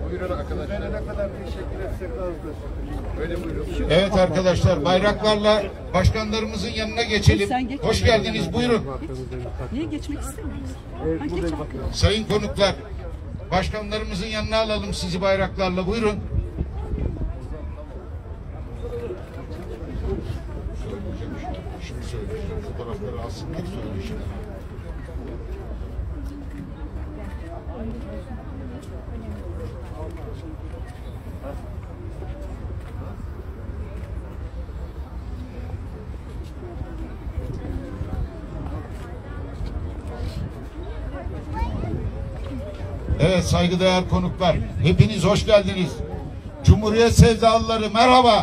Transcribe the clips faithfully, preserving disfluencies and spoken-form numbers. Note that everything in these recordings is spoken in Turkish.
Buyurun arkadaşlar. Ne kadar teşekkür etsek azdır. Öyle buyurun. Evet arkadaşlar, bayraklarla başkanlarımızın yanına geçelim. Hoş geldiniz, buyurun. Niye geçmek istemiyoruz? Sayın konuklar, başkanlarımızın yanına alalım sizi bayraklarla, buyurun. Şimdi söyleyeceğim, fotoğrafları alsınlar, söyleyeceğim. Evet saygıdeğer konuklar, hepiniz hoş geldiniz. Cumhuriyet sevdalıları merhaba.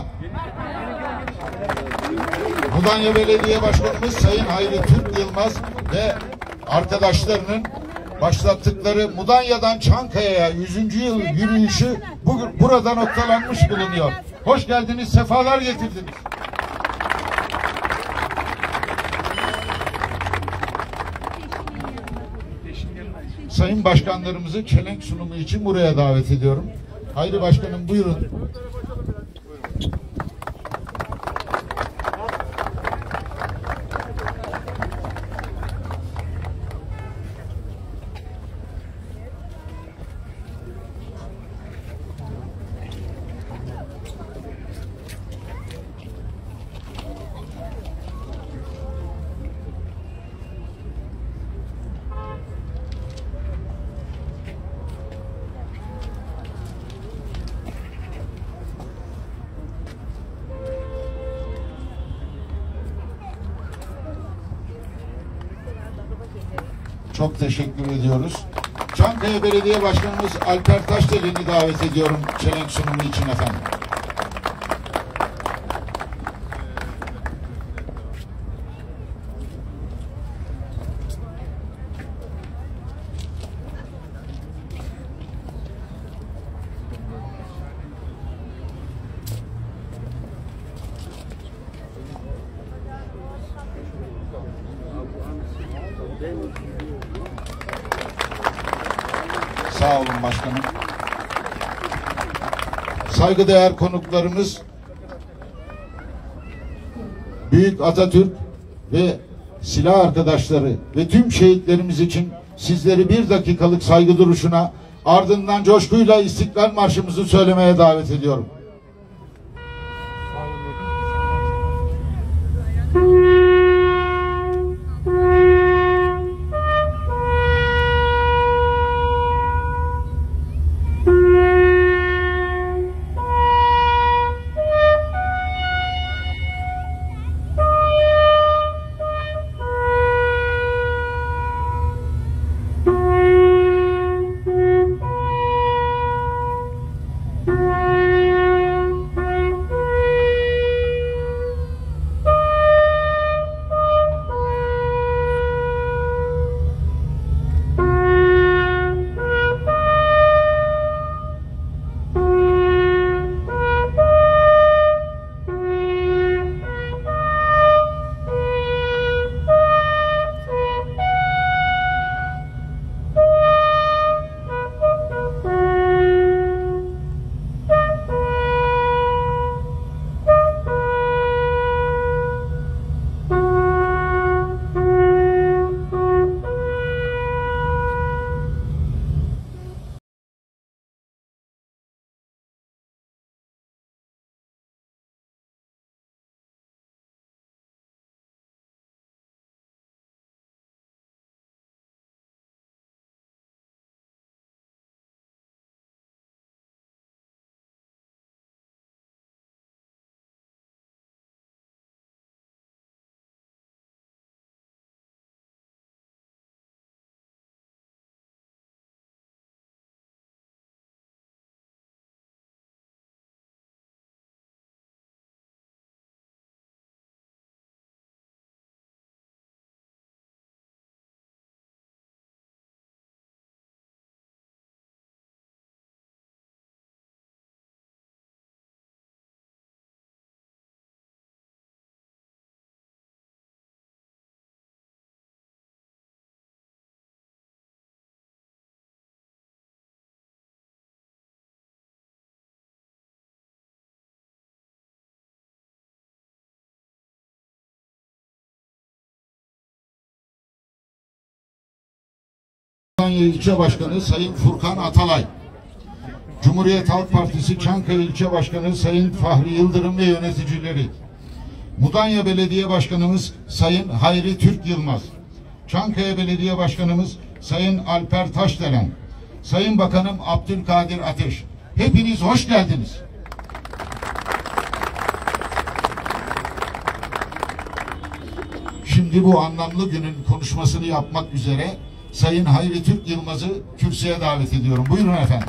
Mudanya Belediye Başkanımız Sayın Hayri Türk Yılmaz ve arkadaşlarının başlattıkları Mudanya'dan Çankaya'ya yüzüncü yıl yürüyüşü bugün burada noktalanmış bulunuyor. Hoş geldiniz, sefalar getirdiniz. Sayın başkanlarımızı çelenk sunumu için buraya davet ediyorum. Hayri Başkanım buyurun. Çok teşekkür ediyoruz. Çankaya Belediye Başkanımız Alper Taşdelen'i davet ediyorum çelenk sunumu için efendim. Sağ olun başkanım. Saygıdeğer konuklarımız, Büyük Atatürk ve silah arkadaşları ve tüm şehitlerimiz için sizleri bir dakikalık saygı duruşuna, ardından coşkuyla İstiklal Marşımızı söylemeye davet ediyorum. Thank you. Mudanya İlçe Başkanı Sayın Furkan Atalay, Cumhuriyet Halk Partisi Çankaya İlçe Başkanı Sayın Fahri Yıldırım ve yöneticileri, Mudanya Belediye Başkanımız Sayın Hayri Türk Yılmaz, Çankaya Belediye Başkanımız Sayın Alper Taşdelen, Sayın Bakanım Abdülkadir Ateş, hepiniz hoş geldiniz. Şimdi bu anlamlı günün konuşmasını yapmak üzere Sayın Hayri Türk Yılmaz'ı kürsüye davet ediyorum. Buyurun efendim.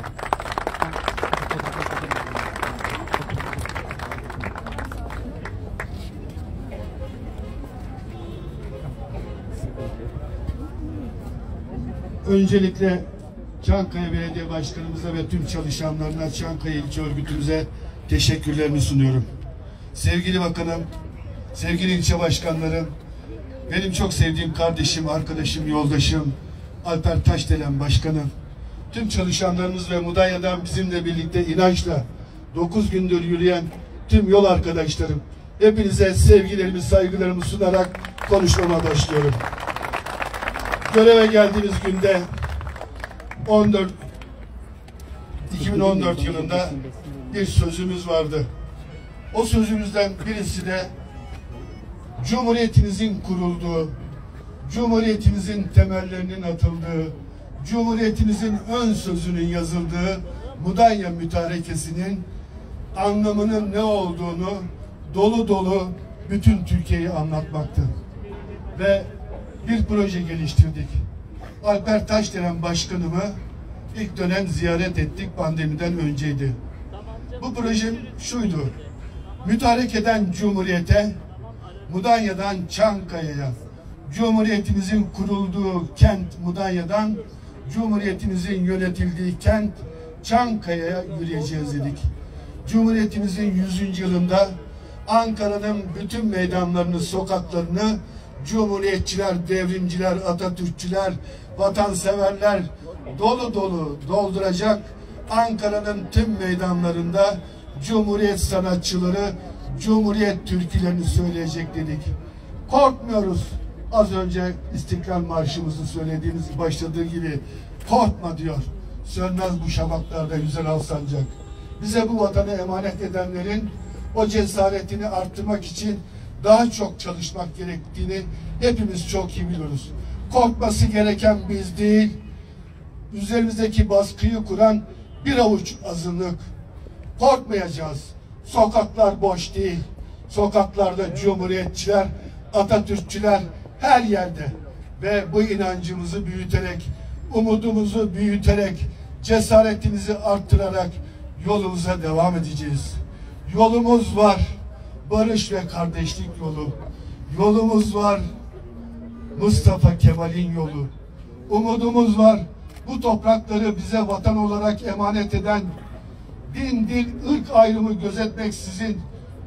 Öncelikle Çankaya Belediye Başkanımıza ve tüm çalışanlarına, Çankaya İlçe Örgütümüze teşekkürlerimi sunuyorum. Sevgili bakanım, sevgili ilçe başkanlarım, benim çok sevdiğim kardeşim, arkadaşım, yoldaşım Alper Taşdelen Başkanım, tüm çalışanlarımız ve Mudanya'dan bizimle birlikte inançla dokuz gündür yürüyen tüm yol arkadaşlarım, hepinize sevgilerimi, saygılarımı sunarak konuşmama başlıyorum. Göreve geldiğimiz günde on dört iki bin on dört yılında bir sözümüz vardı. O sözümüzden birisi de Cumhuriyetimizin kurulduğu, Cumhuriyetimizin temellerinin atıldığı, Cumhuriyetimizin ön sözünün yazıldığı Mudanya Mütarekesi'nin anlamının ne olduğunu dolu dolu bütün Türkiye'yi anlatmaktı. Ve bir proje geliştirdik. Alper Taşdelen Başkanımı ilk dönem ziyaret ettik, pandemiden önceydi. Bu proje şuydu: mütarek eden Cumhuriyete, Mudanya'dan Çankaya'ya, Cumhuriyetimizin kurulduğu kent Mudanya'dan Cumhuriyetimizin yönetildiği kent Çankaya'ya yürüyeceğiz dedik. Cumhuriyetimizin yüzüncü yılında Ankara'nın bütün meydanlarını, sokaklarını Cumhuriyetçiler, devrimciler, Atatürkçüler, vatanseverler dolu dolu dolduracak. Ankara'nın tüm meydanlarında Cumhuriyet sanatçıları Cumhuriyet türkülerini söyleyecek dedik. Korkmuyoruz. Az önce İstiklal Marşımızı söylediğimiz başladığı gibi korkma diyor. Sönmez bu şafaklarda güzel al sancak. Bize bu vatanı emanet edenlerin o cesaretini arttırmak için daha çok çalışmak gerektiğini hepimiz çok iyi biliyoruz. Korkması gereken biz değil, üzerimizdeki baskıyı kuran bir avuç azınlık. Korkmayacağız. Sokaklar boş değil. Sokaklarda Cumhuriyetçiler, Atatürkçüler her yerde. Ve bu inancımızı büyüterek, umudumuzu büyüterek, cesaretimizi arttırarak yolumuza devam edeceğiz. Yolumuz var. Barış ve kardeşlik yolu. Yolumuz var. Mustafa Kemal'in yolu. Umudumuz var. Bu toprakları bize vatan olarak emanet eden, din, dil, ırk ayrımı gözetmeksizin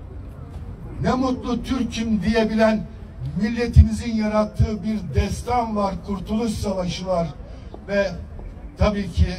ne mutlu Türk'üm diyebilen milletimizin yarattığı bir destan var. Kurtuluş Savaşı var. Ve tabii ki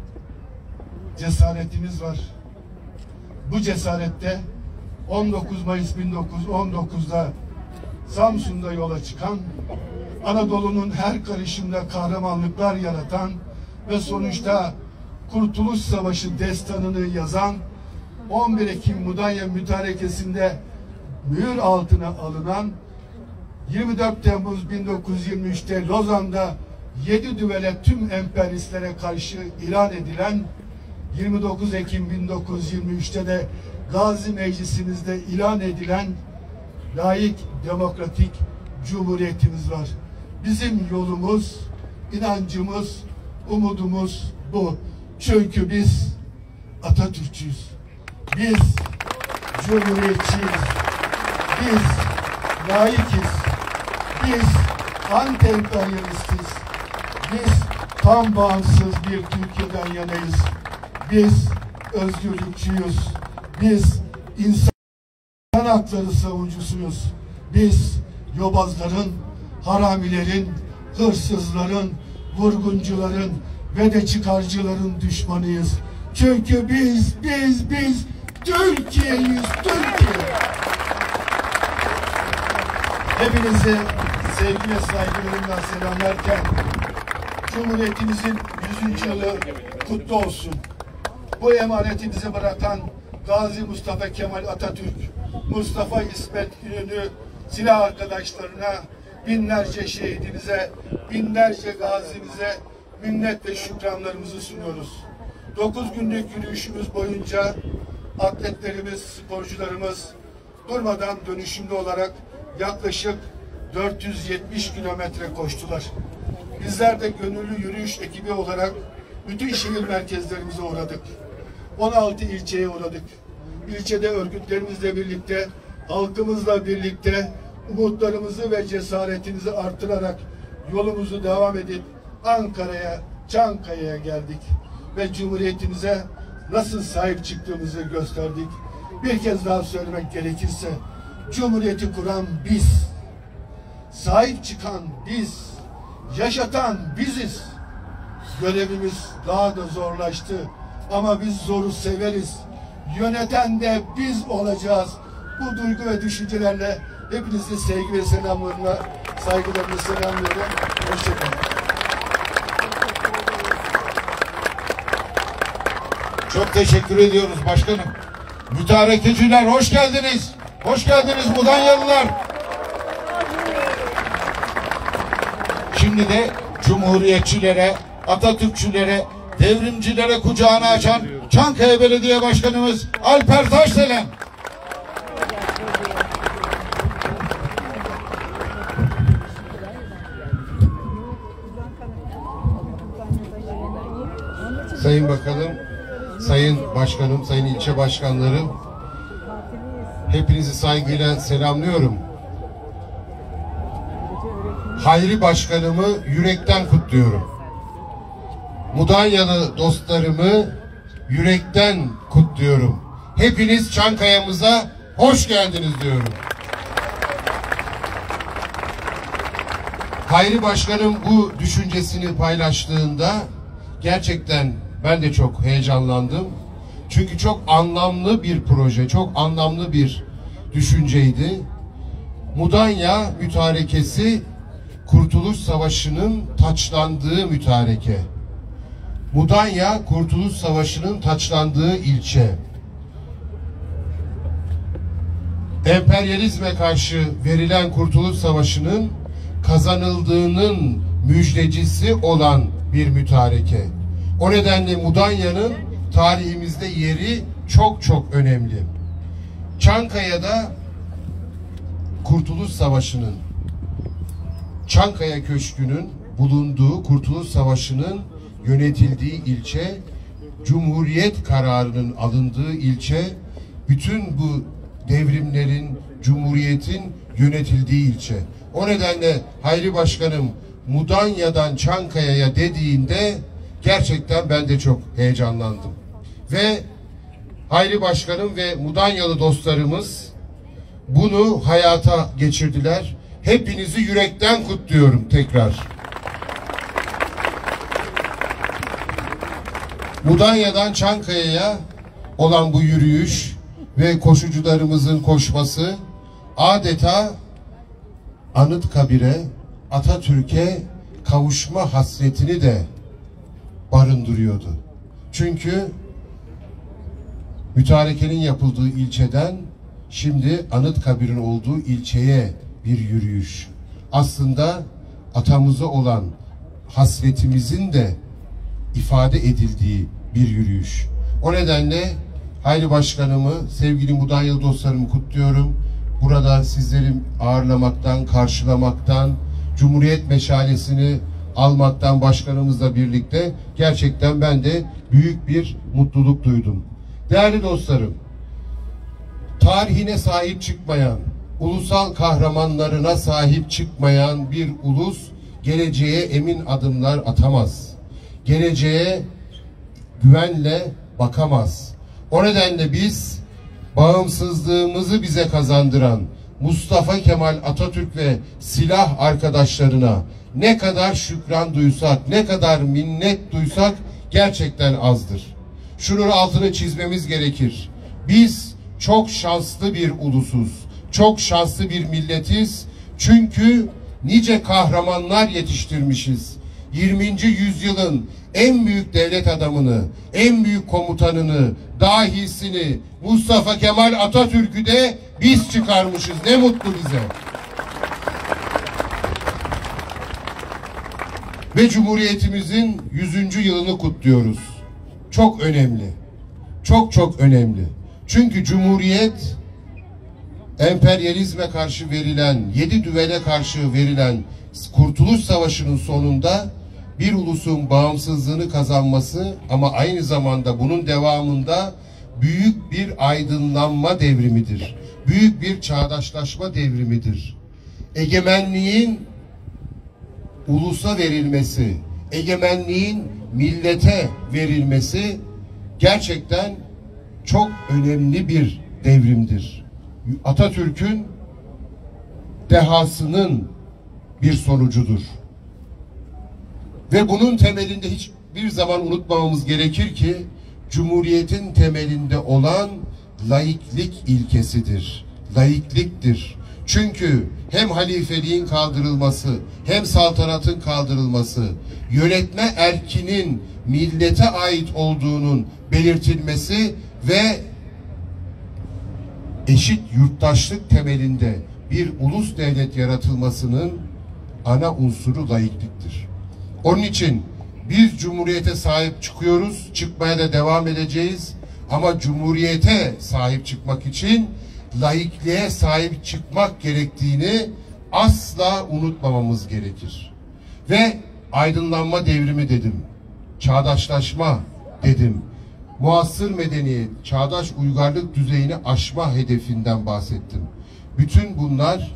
cesaretimiz var. Bu cesarette on dokuz Mayıs bin dokuz yüz on dokuz'da Samsun'da yola çıkan, Anadolu'nun her karışımda kahramanlıklar yaratan ve sonuçta Kurtuluş Savaşı destanını yazan, on bir Ekim Mudanya Mütarekesi'nde mühür altına alınan, yirmi dört Temmuz bin dokuz yüz yirmi üç'te Lozan'da yedi düvele tüm emperyalistlere karşı ilan edilen, yirmi dokuz Ekim bin dokuz yüz yirmi üç'te de Gazi Meclisimizde ilan edilen layık, demokratik Cumhuriyetimiz var. Bizim yolumuz, inancımız, umudumuz bu. Çünkü biz Atatürkçüyüz. Biz Cumhuriyetçiyiz. Biz layıkız. Biz anti-emperyalistiz. Biz tam bağımsız bir Türkiye'den yanayız. Biz özgürlükçüyüz. Biz insan hakları savuncusuyuz. Biz yobazların, haramilerin, hırsızların, vurguncuların ve de çıkarcıların düşmanıyız. Çünkü biz, biz, biz Türkiye'yiz, Türkiye. Hepinize sevgi ve saygılarımla selamlarken Cumhuriyetimizin yüzüncü yılı kutlu olsun. Bu emaneti bize bırakan Gazi Mustafa Kemal Atatürk, Mustafa İsmet İnönü, silah arkadaşlarına, binlerce şehidimize, binlerce gazimize minnet ve şükranlarımızı sunuyoruz. Dokuz günlük yürüyüşümüz boyunca atletlerimiz, sporcularımız durmadan dönüşümlü olarak yaklaşık dört yüz yetmiş kilometre koştular. Bizler de gönüllü yürüyüş ekibi olarak bütün şehir merkezlerimize uğradık. on altı ilçeye uğradık. İlçede örgütlerimizle birlikte, halkımızla birlikte umutlarımızı ve cesaretimizi artırarak yolumuzu devam edip Ankara'ya, Çankaya'ya geldik ve Cumhuriyetimize nasıl sahip çıktığımızı gösterdik. Bir kez daha söylemek gerekirse, Cumhuriyeti kuran biz, sahip çıkan biz, yaşatan biziz. Görevimiz daha da zorlaştı ama biz zoru severiz. Yöneten de biz olacağız. Bu duygu ve düşüncelerle hepinizi sevgi ve selamlarına, saygılarımla selamlıyorum. Hoşçakalın. Çok teşekkür ediyoruz başkanım. Mütarekeciler hoş geldiniz. Hoş geldiniz Mudanyalılar. Şimdi de Cumhuriyetçilere, Atatürkçülere, devrimcilere kucağını açan Çankaya Belediye Başkanımız Alper Taşdelen. Sayın Bakanım, Sayın Başkanım, Sayın İlçe Başkanlarım, hepinizi saygıyla selamlıyorum. Hayri Başkanımı yürekten kutluyorum. Mudanyalı dostlarımı yürekten kutluyorum. Hepiniz Çankaya'mıza hoş geldiniz diyorum. Hayri Başkanım bu düşüncesini paylaştığında gerçekten ben de çok heyecanlandım. Çünkü çok anlamlı bir proje, çok anlamlı bir düşünceydi. Mudanya mütarekesi Kurtuluş Savaşı'nın taçlandığı mütareke. Mudanya Kurtuluş Savaşı'nın taçlandığı ilçe. Emperyalizme karşı verilen Kurtuluş Savaşı'nın kazanıldığının müjdecisi olan bir mütareke. O nedenle Mudanya'nın tarihimizde yeri çok çok önemli. Çankaya'da Kurtuluş Savaşı'nın, Çankaya Köşkü'nün bulunduğu, Kurtuluş Savaşı'nın yönetildiği ilçe, Cumhuriyet kararının alındığı ilçe, bütün bu devrimlerin, Cumhuriyet'in yönetildiği ilçe. O nedenle Hayri Başkanım Mudanya'dan Çankaya'ya dediğinde gerçekten ben de çok heyecanlandım. Ve Hayri Başkanım ve Mudanyalı dostlarımız bunu hayata geçirdiler. Hepinizi yürekten kutluyorum tekrar. Mudanya'dan Çankaya'ya olan bu yürüyüş ve koşucularımızın koşması adeta Anıtkabir'e, Atatürk'e kavuşma hasretini de barındırıyordu. Çünkü mütarekenin yapıldığı ilçeden şimdi Anıtkabir'in olduğu ilçeye bir yürüyüş. Aslında atamıza olan hasretimizin de ifade edildiği bir yürüyüş. O nedenle Hayri Başkanımı, sevgili Mudanyalı dostlarımı kutluyorum. Burada sizleri ağırlamaktan, karşılamaktan, Cumhuriyet meşalesini almaktan başkanımızla birlikte gerçekten ben de büyük bir mutluluk duydum. Değerli dostlarım, tarihine sahip çıkmayan, ulusal kahramanlarına sahip çıkmayan bir ulus geleceğe emin adımlar atamaz. Geleceğe güvenle bakamaz. O nedenle biz bağımsızlığımızı bize kazandıran Mustafa Kemal Atatürk ve silah arkadaşlarına ne kadar şükran duysak, ne kadar minnet duysak gerçekten azdır. Şunun altını çizmemiz gerekir. Biz çok şanslı bir ulusuz, çok şanslı bir milletiz. Çünkü nice kahramanlar yetiştirmişiz. yirminci yüzyılın en büyük devlet adamını, en büyük komutanını, dahisini, Mustafa Kemal Atatürk'ü de biz çıkarmışız. Ne mutlu bize. Ve Cumhuriyetimizin yüzüncü yılını kutluyoruz. Çok önemli. Çok çok önemli. Çünkü Cumhuriyet, emperyalizme karşı verilen, yedi düvele karşı verilen Kurtuluş Savaşı'nın sonunda bir ulusun bağımsızlığını kazanması, ama aynı zamanda bunun devamında büyük bir aydınlanma devrimidir. Büyük bir çağdaşlaşma devrimidir. Egemenliğin ulusa verilmesi, egemenliğin millete verilmesi gerçekten çok önemli bir devrimdir. Atatürk'ün dehasının bir sonucudur. Ve bunun temelinde hiçbir zaman unutmamamız gerekir ki Cumhuriyetin temelinde olan laiklik ilkesidir. Laikliktir. Çünkü hem halifeliğin kaldırılması, hem saltanatın kaldırılması, yönetme erkinin millete ait olduğunun belirtilmesi ve eşit yurttaşlık temelinde bir ulus devlet yaratılmasının ana unsuru laikliktir. Onun için biz Cumhuriyete sahip çıkıyoruz, çıkmaya da devam edeceğiz. Ama Cumhuriyete sahip çıkmak için laikliğe sahip çıkmak gerektiğini asla unutmamamız gerekir. Ve aydınlanma devrimi dedim, çağdaşlaşma dedim, muasır medeniyet, çağdaş uygarlık düzeyini aşma hedefinden bahsettim. Bütün bunlar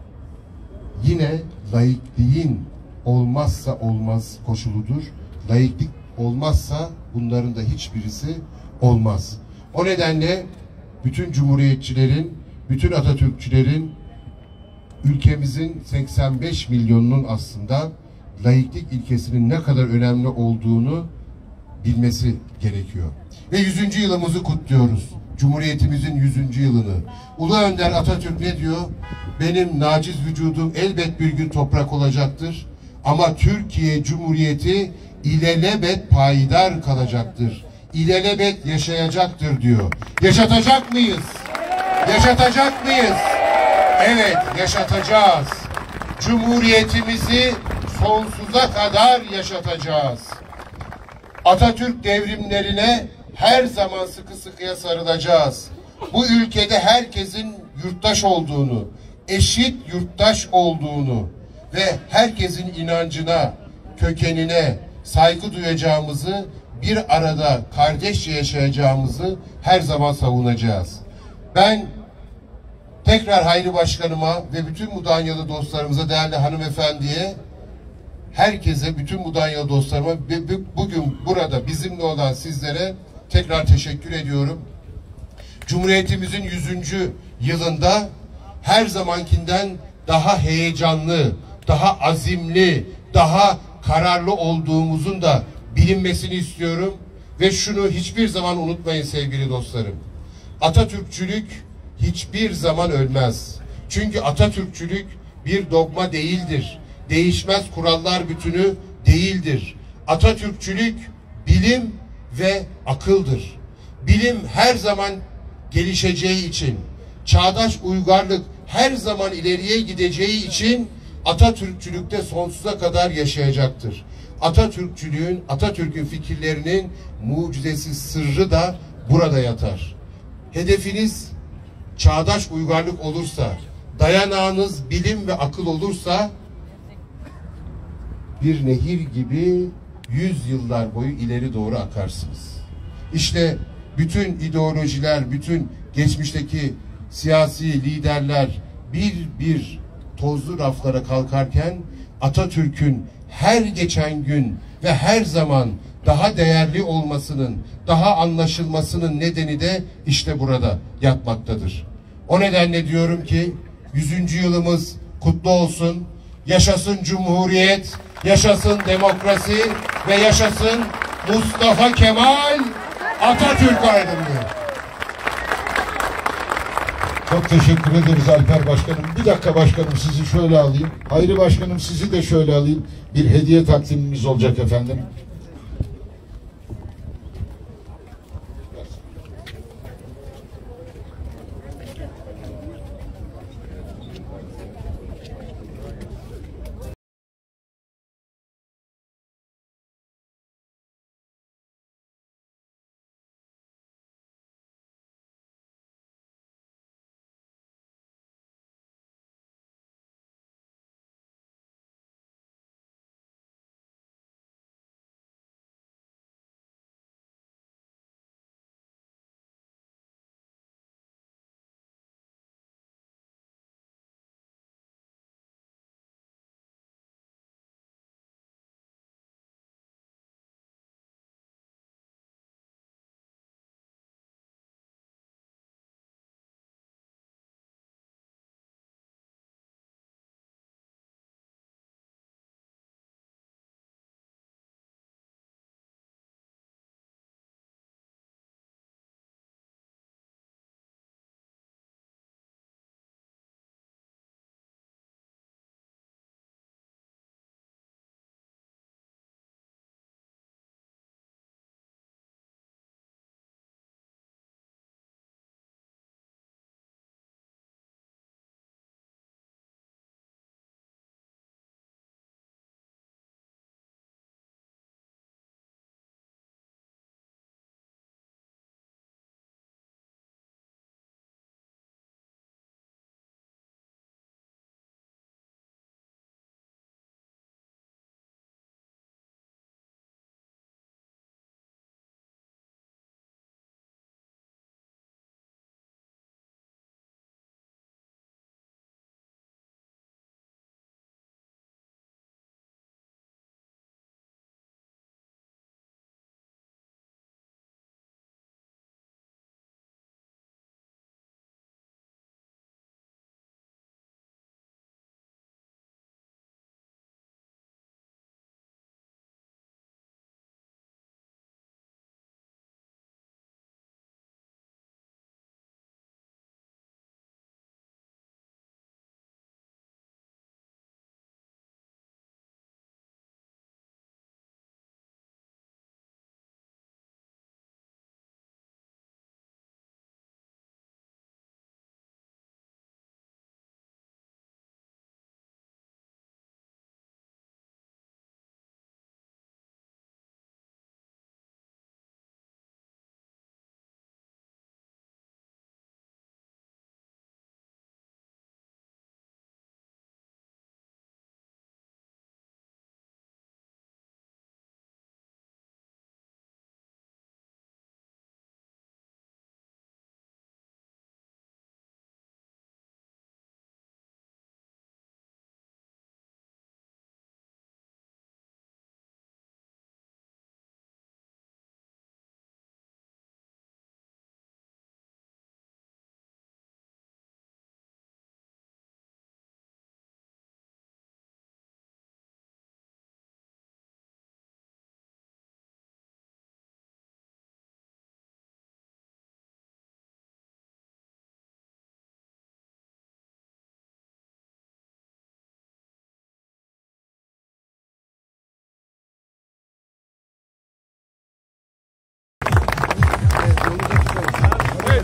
yine laikliğin olmazsa olmaz koşuludur. Laiklik olmazsa bunların da hiçbirisi olmaz. O nedenle bütün cumhuriyetçilerin, bütün Atatürkçülerin, ülkemizin seksen beş milyonunun aslında laiklik ilkesinin ne kadar önemli olduğunu bilmesi gerekiyor. Ve yüzüncü yılımızı kutluyoruz. Cumhuriyetimizin yüzüncü yılını. Ulu Önder Atatürk ne diyor? Benim naciz vücudum elbet bir gün toprak olacaktır. Ama Türkiye Cumhuriyeti ilelebet payidar kalacaktır. İlelebet yaşayacaktır diyor. Yaşatacak mıyız? Yaşatacak mıyız? Evet, yaşatacağız. Cumhuriyetimizi sonsuza kadar yaşatacağız. Atatürk devrimlerine her zaman sıkı sıkıya sarılacağız. Bu ülkede herkesin yurttaş olduğunu, eşit yurttaş olduğunu ve herkesin inancına, kökenine saygı duyacağımızı, bir arada kardeşçe yaşayacağımızı her zaman savunacağız. Ben tekrar Hayri Başkanıma ve bütün Mudanyalı dostlarımıza, değerli hanımefendiye, herkese, bütün Mudanyalı dostlarıma ve bugün burada bizimle olan sizlere tekrar teşekkür ediyorum. Cumhuriyetimizin yüzüncü yılında her zamankinden daha heyecanlı, daha azimli, daha kararlı olduğumuzun da bilinmesini istiyorum. Ve şunu hiçbir zaman unutmayın sevgili dostlarım. Atatürkçülük hiçbir zaman ölmez. Çünkü Atatürkçülük bir dogma değildir. Değişmez kurallar bütünü değildir. Atatürkçülük bilim ve akıldır. Bilim her zaman gelişeceği için, çağdaş uygarlık her zaman ileriye gideceği için Atatürkçülükte sonsuza kadar yaşayacaktır. Atatürkçülüğün, Atatürk'ün fikirlerinin mucizesi sırrı da burada yatar. Hedefiniz çağdaş uygarlık olursa, dayanağınız bilim ve akıl olursa, bir nehir gibi yüz yıllar boyu ileri doğru akarsınız. İşte bütün ideolojiler, bütün geçmişteki siyasi liderler bir bir tozlu raflara kalkarken Atatürk'ün her geçen gün ve her zaman daha değerli olmasının, daha anlaşılmasının nedeni de işte burada yatmaktadır. O nedenle diyorum ki yüzüncü yılımız kutlu olsun. Yaşasın Cumhuriyet, yaşasın demokrasi ve yaşasın Mustafa Kemal Atatürk ayrılığı. Çok teşekkür ederiz Alper Başkanım. Bir dakika başkanım, sizi şöyle alayım. Hayri Başkanım, sizi de şöyle alayım. Bir hediye takdimimiz olacak efendim.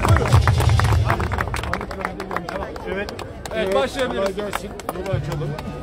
Evet başlayabiliriz. Kolay gelsin. Yolu açalım.